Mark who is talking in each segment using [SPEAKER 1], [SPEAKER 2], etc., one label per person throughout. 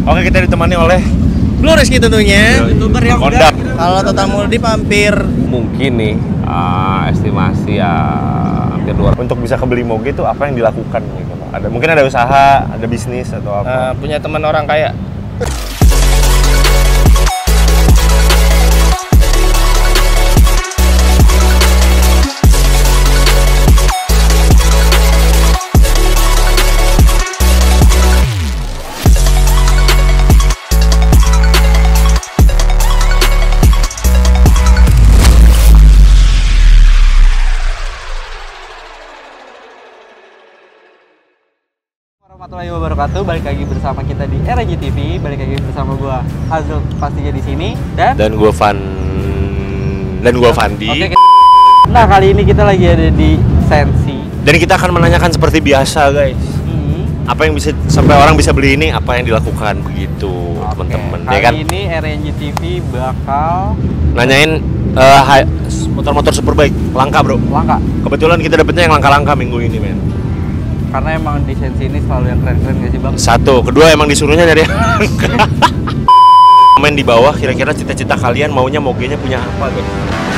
[SPEAKER 1] Oke, kita ditemani oleh
[SPEAKER 2] Blue Rizky tentunya.
[SPEAKER 1] YouTuber yang kondang.
[SPEAKER 2] Kalau total multi hampir
[SPEAKER 3] mungkin nih estimasi hampir 200.
[SPEAKER 1] Untuk bisa kebeli moge itu apa yang dilakukan gitu? Mungkin ada usaha, ada bisnis atau apa?
[SPEAKER 2] Punya teman orang kaya.
[SPEAKER 4] Warahmatullahi wabarakatuh. Balik lagi bersama kita di RNG TV. Balik lagi bersama gua Azul pastinya di sini
[SPEAKER 1] dan gua Fandi.
[SPEAKER 4] Oke. Nah, kali ini kita lagi ada di Sensi.
[SPEAKER 1] Dan kita akan menanyakan seperti biasa, guys. Apa yang bisa sampai orang bisa beli ini, apa yang dilakukan begitu, teman-teman.
[SPEAKER 4] Kali
[SPEAKER 1] ya kan?
[SPEAKER 4] ini RNG TV bakal
[SPEAKER 1] nanyain motor-motor Superbike langka, bro.
[SPEAKER 4] langka.
[SPEAKER 1] Kebetulan kita dapetnya yang langka-langka minggu ini, men.
[SPEAKER 4] Karena emang di Sensi ini selalu yang keren-keren gak sih, Bang?
[SPEAKER 1] Satu, kedua emang disuruhnya dari komen di bawah kira-kira cita-cita kalian maunya mogenya punya apa, guys.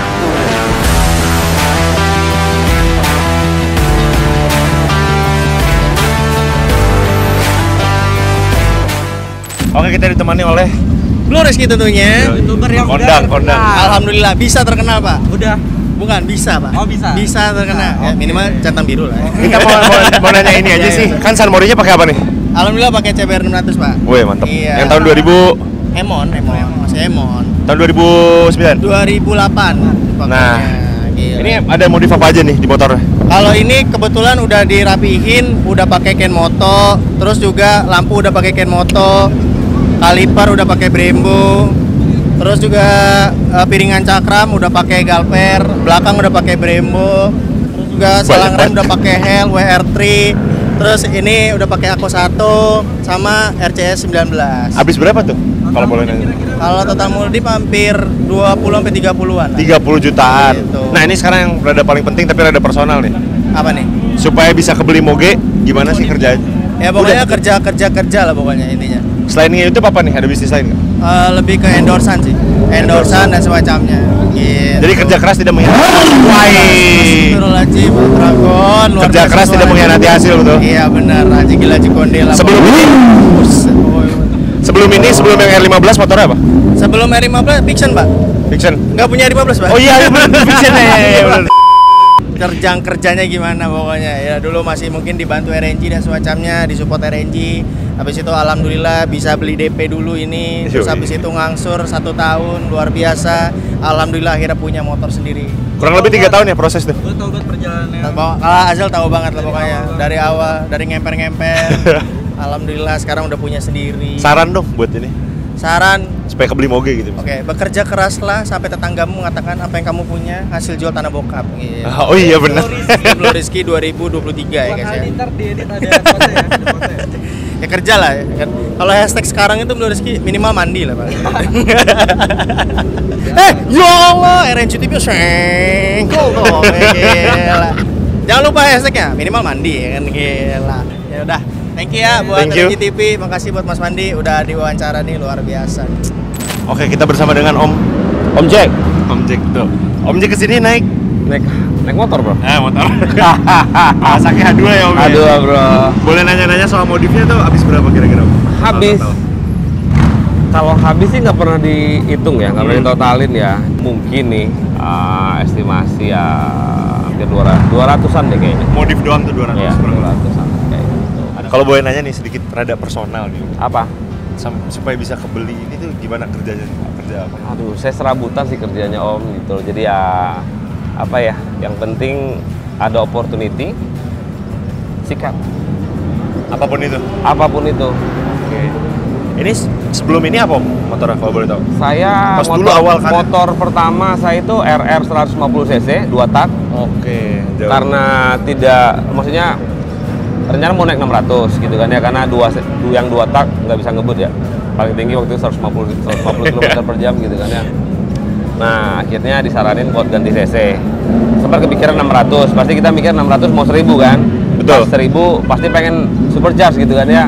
[SPEAKER 1] Oke, kita ditemani oleh
[SPEAKER 2] Blue Rizky tentunya.
[SPEAKER 4] YouTuber yang
[SPEAKER 1] kondang.
[SPEAKER 2] Alhamdulillah bisa terkenal, Pak.
[SPEAKER 4] Udah.
[SPEAKER 2] Bukan bisa, Pak.
[SPEAKER 4] Oh, bisa.
[SPEAKER 2] Bisa terkenal. Ya, minimal centang biru lah.
[SPEAKER 1] Kita mau nanya ini aja sih. Kan San Morinya pakai apa nih?
[SPEAKER 2] Alhamdulillah pakai CBR 600, Pak.
[SPEAKER 1] Wih, mantap.
[SPEAKER 2] Iya.
[SPEAKER 1] Yang tahun 2000
[SPEAKER 2] Emon, masih Emon.
[SPEAKER 1] tahun 2009.
[SPEAKER 2] 2008.
[SPEAKER 1] Nah,
[SPEAKER 2] gila.
[SPEAKER 1] Ini ada modif apa aja nih di motornya?
[SPEAKER 2] Kalau ini kebetulan udah dirapihin, udah pakai Ken Moto, terus juga lampu udah pakai Ken Moto, kaliper udah pakai Brembo, terus juga piringan cakram udah pakai Galper, belakang udah pakai Brembo, terus juga selang rem udah pakai Hell WR3, terus ini udah pakai Ako 1 sama RCS 19.
[SPEAKER 1] Habis berapa tuh? Kalau boleh nanya.
[SPEAKER 2] Kalau total multi hampir 20 sampai 30-an.
[SPEAKER 1] 30 jutaan.
[SPEAKER 2] Gitu.
[SPEAKER 1] Nah, ini sekarang yang rada paling penting tapi rada personal nih.
[SPEAKER 2] Apa nih?
[SPEAKER 1] Supaya bisa kebeli moge, gimana sih kerjanya?
[SPEAKER 2] Ya pokoknya kerja lah pokoknya intinya.
[SPEAKER 1] Selain YouTube apa nih? Ada bisnis lain nggak?
[SPEAKER 2] Lebih ke endorsan sih, endorsan dan semacamnya. Gitu.
[SPEAKER 1] Jadi kerja keras tidak mengkhianati.
[SPEAKER 2] Astagfirullahaladzim, Dragon. Luar
[SPEAKER 1] Kerja
[SPEAKER 2] biasa
[SPEAKER 1] keras tidak
[SPEAKER 2] suaranya.
[SPEAKER 1] mengkhianati hasil, betul?
[SPEAKER 2] Iya benar, Haji Gila Cikondel.
[SPEAKER 1] Sebelum yang R15 motornya apa?
[SPEAKER 2] Sebelum R15 Fiction, Pak.
[SPEAKER 1] Fiction.
[SPEAKER 2] Nggak punya R15, Pak.
[SPEAKER 1] Oh iya, bener Fiction ya, bener.
[SPEAKER 2] Kerjanya gimana pokoknya ya, dulu masih mungkin dibantu RNG dan semacamnya, disupport RNG. Habis itu alhamdulillah bisa beli DP dulu ini, terus habis itu ngangsur 1 tahun, luar biasa. Alhamdulillah akhirnya punya motor sendiri.
[SPEAKER 1] Kurang lebih 3 tahun ya proses tuh.
[SPEAKER 4] Gue tau banget perjalanannya.
[SPEAKER 2] Kalau Azal tahu banget lah pokoknya dari awal, dari ngemper-ngemper. Alhamdulillah sekarang udah punya sendiri.
[SPEAKER 1] Saran dong buat ini.
[SPEAKER 2] Saran,
[SPEAKER 1] Supaya kebeli moge gitu.
[SPEAKER 2] oke, bekerja keraslah sampai tetanggamu mengatakan apa yang kamu punya hasil jual tanah bokap. Gitu.
[SPEAKER 1] Oh iya benar.
[SPEAKER 2] Blue Rizky 2023 ya guys ya.
[SPEAKER 4] Ntar diedit ada foto ya.
[SPEAKER 2] Ya kerja lah ya kan. Kalau hashtag sekarang itu Blue Rizky minimal mandi lah, Pak. Ya Allah, RNG TV sengkol dong. Gila. Jangan lupa hashtagnya minimal mandi ya kan, gila. Ya udah, thank you ya buat RNG TV. Makasih buat Mas Mandi udah diwawancara nih, luar biasa.
[SPEAKER 1] Oke, kita bersama dengan Om Jack. Om Jack tuh. Om Jack kesini naik
[SPEAKER 3] Motor, Bro.
[SPEAKER 1] motor. Kawasaki H2 ya, Om.
[SPEAKER 3] Aduh, Bro.
[SPEAKER 1] Boleh nanya-nanya soal modifnya tuh habis berapa kira-kira?
[SPEAKER 3] Habis. Kalau habis sih nggak pernah dihitung ya, nggak pernah ditotalin ya. Mungkin nih estimasi ya hampir 200-an deh kayaknya.
[SPEAKER 1] Modif doang tuh 200.
[SPEAKER 3] Iya, 200-an kayak gitu.
[SPEAKER 1] Kalau boleh nanya nih sedikit rada personal nih.
[SPEAKER 3] Apa?
[SPEAKER 1] Supaya bisa kebeli ini tuh gimana kerjanya? Kerja apa?
[SPEAKER 3] Aduh, saya serabutan sih kerjanya Om gitu. Jadi ya apa ya? Yang penting ada opportunity, sikat.
[SPEAKER 1] Apapun itu.
[SPEAKER 3] Apapun itu.
[SPEAKER 1] Oke. Ini sebelum ini apa Om motornya kalau boleh tahu?
[SPEAKER 3] Saya
[SPEAKER 1] Pas dulu awal kan?
[SPEAKER 3] motor pertama saya itu RR 150 cc 2 tak.
[SPEAKER 1] Oke. Jauh.
[SPEAKER 3] Karena tidak, maksudnya rencana mau naik 600 gitu kan ya, karena yang 2 tak nggak bisa ngebut ya. Paling tinggi waktu itu 150 km per jam gitu kan ya. Nah, akhirnya disaranin buat ganti cc. Sempat kepikiran 600, pasti kita mikir 600 mau 1000 kan.
[SPEAKER 1] Betul.
[SPEAKER 3] Pas 1000 pasti pengen supercharge gitu kan ya.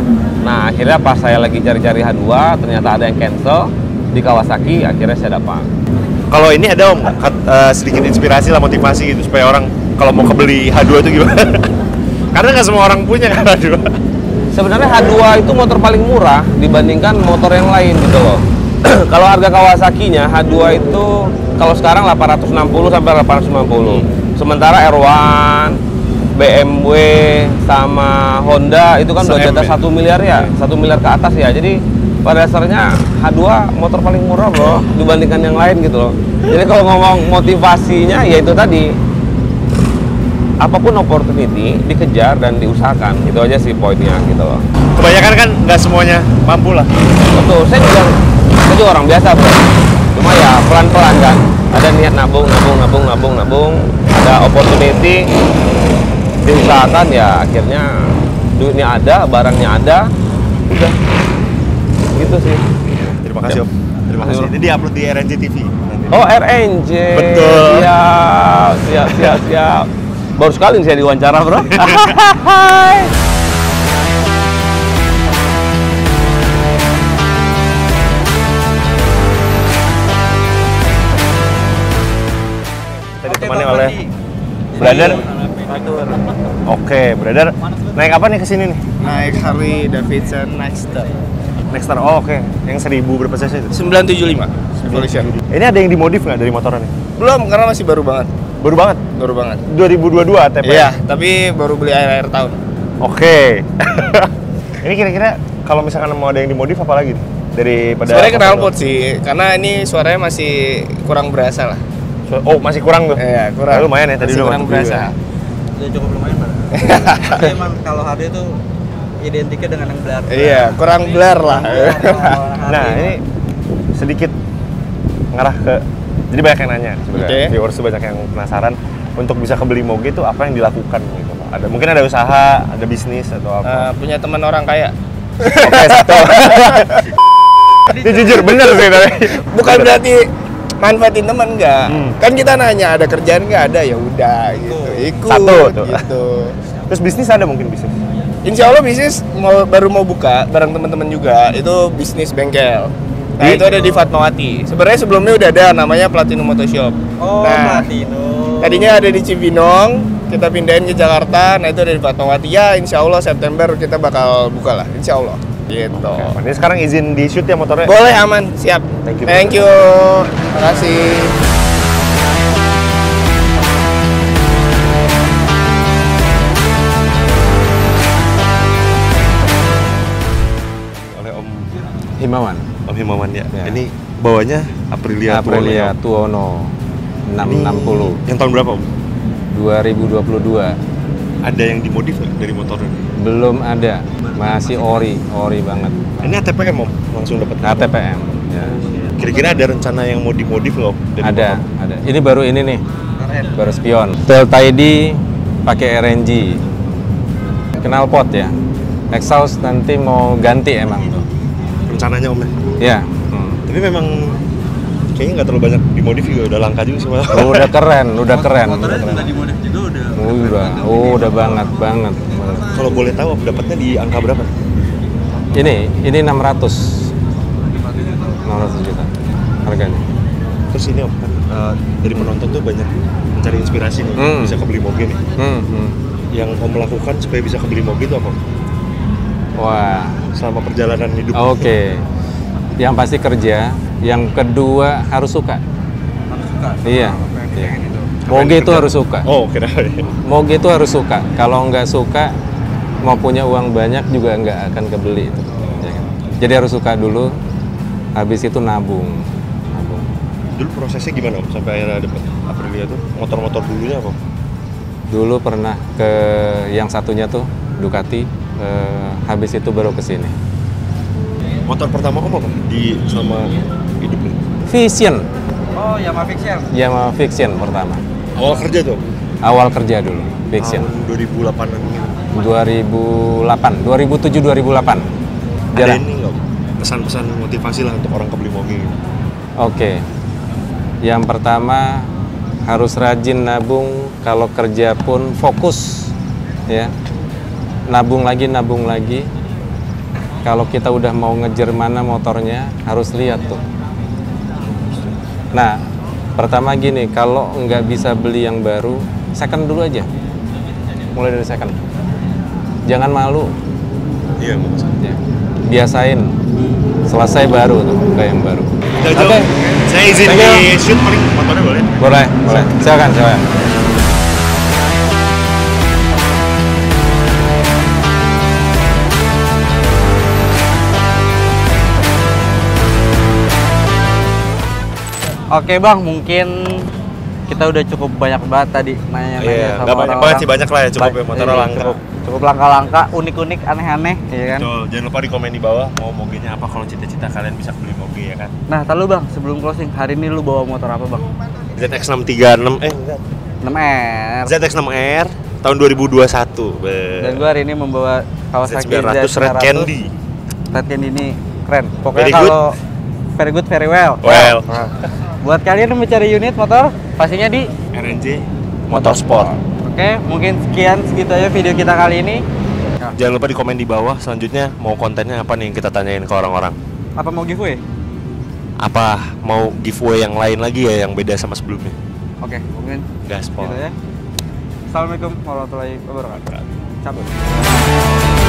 [SPEAKER 3] Nah akhirnya pas saya lagi cari-cari H2 ternyata ada yang cancel di Kawasaki, akhirnya saya dapat.
[SPEAKER 1] Kalau ini ada om sedikit inspirasi lah, motivasi gitu supaya orang kalau mau kebeli H2 itu gimana? Karena nggak semua orang punya kan H2.
[SPEAKER 3] Sebenarnya H2 itu motor paling murah dibandingkan motor yang lain gitu loh. Kalau harga Kawasaki-nya H2 itu kalau sekarang 860 sampai 890. Sementara R1, BMW sama Honda itu kan udah di atas 1 miliar ya, 1 miliar ke atas ya. Jadi pada dasarnya H2 motor paling murah loh dibandingkan yang lain gitu loh. Jadi kalau ngomong motivasinya ya itu tadi, apapun opportunity dikejar dan diusahakan, itu aja sih poinnya gitu loh.
[SPEAKER 1] Kebanyakan kan nggak semuanya mampu lah.
[SPEAKER 3] Betul, saya juga orang biasa bro. Cuma ya pelan-pelan kan, ada niat nabung, ada opportunity diusahakan ya akhirnya duitnya ada, barangnya ada, udah gitu sih.
[SPEAKER 1] Terima kasih om. Terima kasih. Ini diupload di RNJ TV.
[SPEAKER 3] Oh RNJ.
[SPEAKER 1] Betul.
[SPEAKER 3] Siap. Baru sekali saya diwawancara bro.
[SPEAKER 1] Kita ditemani oleh brother. Oke, brother. Naik apa nih ke sini nih?
[SPEAKER 2] Naik Harley Davidson Nexter
[SPEAKER 1] Nexter. Oh, oke. Yang 1000 berapa cc itu?
[SPEAKER 2] 975 Evolution.
[SPEAKER 1] Ini ada yang dimodif nggak dari motornya nih?
[SPEAKER 2] Belum, karena masih baru banget.
[SPEAKER 1] Baru banget. 2022 ATP.
[SPEAKER 2] Iya, tapi baru beli akhir tahun.
[SPEAKER 1] Oke. Ini kira-kira kalau misalkan mau ada yang dimodif apa lagi nih? Daripada
[SPEAKER 2] Sebenarnya knalpot sih, karena ini suaranya masih kurang berasa lah.
[SPEAKER 1] Oh, masih kurang tuh.
[SPEAKER 2] Iya, kurang.
[SPEAKER 1] Nah, lumayan ya tadi
[SPEAKER 2] masih
[SPEAKER 1] udah
[SPEAKER 2] kurang
[SPEAKER 1] mantap
[SPEAKER 2] berasa.
[SPEAKER 1] juga.
[SPEAKER 4] Udah cukup lumayan Pak. Tapi emang kalau HD itu identiknya dengan yang blur.
[SPEAKER 2] Iya, kurang blur lah.
[SPEAKER 1] Nah, ini sedikit ngarah ke, jadi banyak yang nanya sebenarnya.
[SPEAKER 2] Oke.
[SPEAKER 1] Viewers tuh banyak yang penasaran untuk bisa kebeli moge itu apa yang dilakukan gitu. Mungkin ada usaha, ada bisnis atau apa.
[SPEAKER 2] Punya teman orang kaya.
[SPEAKER 1] Oke, satu. Ini jujur bener sih tadi.
[SPEAKER 2] Bukan berarti manfaatin teman enggak.
[SPEAKER 1] Hmm.
[SPEAKER 2] Kan kita nanya ada kerjaan enggak, ada ya udah gitu. Ikut
[SPEAKER 1] Satu tuh.
[SPEAKER 2] gitu.
[SPEAKER 1] Terus bisnis ada mungkin bisnis.
[SPEAKER 2] Insya Allah bisnis baru mau buka bareng teman-teman juga, itu bisnis bengkel. Nah itu ada di Fatmawati. Sebenarnya sebelumnya udah ada namanya Platinum Motoshop.
[SPEAKER 4] Oh,
[SPEAKER 2] Nah,
[SPEAKER 4] Platinum.
[SPEAKER 2] tadinya ada di Cibinong, kita pindahin ke Jakarta. Nah itu ada di Fatmawati. Ya Insya Allah September kita bakal buka lah, Insya Allah. Gitu.
[SPEAKER 1] Oke, ini sekarang izin di shoot ya motornya?
[SPEAKER 2] Boleh, aman, siap.
[SPEAKER 1] Thank you.
[SPEAKER 2] Thank you. Terima kasih.
[SPEAKER 1] Oleh Om
[SPEAKER 3] Himawan
[SPEAKER 1] ya.
[SPEAKER 3] Ya.
[SPEAKER 1] Ini bawanya Aprilia
[SPEAKER 3] Tuono 660
[SPEAKER 1] Yang tahun berapa Om?
[SPEAKER 3] 2022.
[SPEAKER 1] Ada yang dimodif nggak dari motornya?
[SPEAKER 3] Belum ada, masih ori banget.
[SPEAKER 1] Ini ATPM Om? Langsung dapat
[SPEAKER 3] ATPM ya.
[SPEAKER 1] Kira-kira ada rencana yang mau dimodif loh? dari
[SPEAKER 3] Ada. Ini baru ini nih,
[SPEAKER 4] Keren.
[SPEAKER 3] baru spion. Delta ID pakai RNG. Knalpot ya. Exhaust nanti mau ganti emang tuh.
[SPEAKER 1] motor? Rencananya Om ya?
[SPEAKER 3] Ya.
[SPEAKER 1] Tapi memang kayaknya nggak terlalu banyak dimodif juga, udah langka juga semua.
[SPEAKER 3] Udah keren.
[SPEAKER 4] Motornya juga dimodif juga
[SPEAKER 3] Udah banget.
[SPEAKER 1] Kalau boleh tahu dapatnya di angka berapa?
[SPEAKER 3] Ini 600 juta harganya.
[SPEAKER 1] Terus ini Om, kan, dari penonton tuh banyak mencari inspirasi nih, bisa kebeli moge nih. Yang Om lakukan supaya bisa kebeli moge itu apa?
[SPEAKER 3] Wah,
[SPEAKER 1] Selama perjalanan hidup.
[SPEAKER 3] oke. Yang pasti kerja, yang kedua harus suka. Iya. Moge itu harus suka.
[SPEAKER 1] Oh, oke dah.
[SPEAKER 3] Moge itu harus suka. Kalau nggak suka, mau punya uang banyak juga nggak akan kebeli itu. Ya kan? Jadi harus suka dulu. Habis itu nabung.
[SPEAKER 1] Dulu prosesnya gimana Om sampai akhirnya dapat Aprilia tuh? Motor-motor dulunya apa?
[SPEAKER 3] Dulu pernah ke yang satunya tuh Ducati. Habis itu baru ke sini.
[SPEAKER 1] Motor pertama Om apa? Di selama hidup nih?
[SPEAKER 3] Vision.
[SPEAKER 4] Oh, Yamaha Fiction.
[SPEAKER 3] Yamaha Fiction pertama.
[SPEAKER 1] Awal kerja tuh?
[SPEAKER 3] Awal kerja dulu, Fiction.
[SPEAKER 1] Tahun 2008-an gitu.
[SPEAKER 3] 2007-2008.
[SPEAKER 1] Ada ini nggak? Pesan-pesan motivasi lah untuk orang kebeli moge gitu.
[SPEAKER 3] Oke. Yang pertama harus rajin nabung, kalau kerja pun fokus ya. Nabung lagi.
[SPEAKER 5] kalau kita udah mau ngejar mana motornya harus lihat tuh. Nah, pertama gini, kalau nggak bisa beli yang baru, second dulu aja. Mulai dari second. Jangan malu.
[SPEAKER 1] Iya,
[SPEAKER 5] Ya. Biasain. Selesai baru tuh, kayak yang baru.
[SPEAKER 1] Oke. Saya izin
[SPEAKER 5] Thank you.
[SPEAKER 1] di shoot paling motornya boleh?
[SPEAKER 5] Boleh. Silakan.
[SPEAKER 4] Oke bang, mungkin kita udah cukup banyak banget tadi nanya-nanya
[SPEAKER 1] Iya,
[SPEAKER 4] sama
[SPEAKER 1] nggak banyak
[SPEAKER 4] orang-orang.
[SPEAKER 1] banget sih, banyak lah ya, cukup ya, motornya langka.
[SPEAKER 4] Cukup langka-langka, unik-unik, aneh-aneh, ya kan?
[SPEAKER 1] Betul, jangan lupa di komen di bawah mau mogenya apa kalau cita-cita kalian bisa beli moge ya kan.
[SPEAKER 4] Nah, tahu bang, sebelum closing, hari ini lu bawa motor apa bang?
[SPEAKER 1] ZX636 enggak.
[SPEAKER 4] 6R.
[SPEAKER 1] ZX6R tahun 2021.
[SPEAKER 4] Dan gua hari ini membawa Kawasaki
[SPEAKER 1] Z900 Red Candy.
[SPEAKER 4] Red Candy ini keren. Pokoknya
[SPEAKER 1] Very good.
[SPEAKER 4] kalau very good, very well.
[SPEAKER 1] Well.
[SPEAKER 4] Nah, buat kalian yang mencari unit motor, pastinya di
[SPEAKER 1] RNJ Motorsport.
[SPEAKER 4] Oke, mungkin sekian segitu aja video kita kali ini. Nah,
[SPEAKER 1] Jangan lupa di komen di bawah selanjutnya mau kontennya apa nih yang kita tanyain ke orang-orang.
[SPEAKER 4] apa mau giveaway?
[SPEAKER 1] Apa mau giveaway yang lain lagi ya yang beda sama sebelumnya?
[SPEAKER 4] Oke, mungkin
[SPEAKER 1] Gaspol.
[SPEAKER 4] gitu ya. Assalamualaikum warahmatullahi wabarakatuh. Cabut.